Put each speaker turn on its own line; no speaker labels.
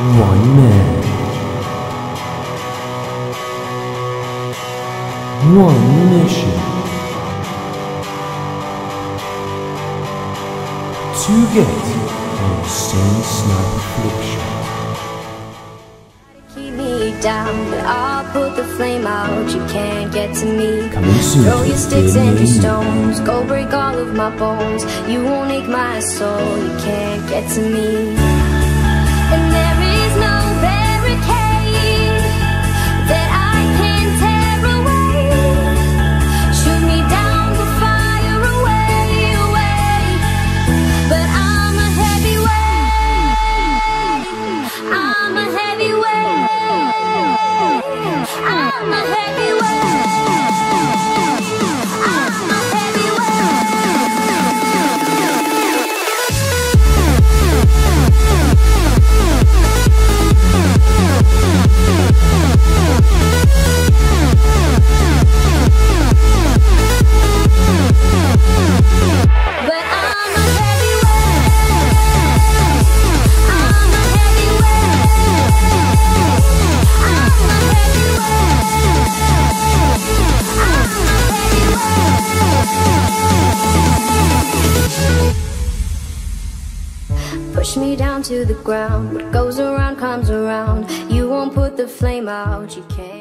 One man. One mission. To get an insane sniper flick shot.
Keep me down, but I'll put the flame out. You can't get to me.
Coming soon
Throw
to
your sticks and your
Daily
stones, go break all of my bones. You won't ache my soul, you can't get to me. And there is no barricade that I can tear away. Shoot me down to fire away, away. But I'm a heavyweight. I'm a heavyweight. I'm a heavyweight. I'm a push me down to the ground. What goes around comes around. You won't put the flame out. You can't.